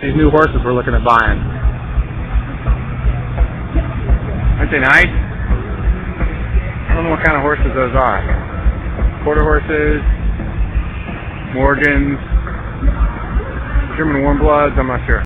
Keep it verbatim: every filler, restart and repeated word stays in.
these new horses we're looking at buying. Aren't they nice? I don't know what kind of horses those are. Quarter horses, Morgans, German warm bloods, I'm not sure.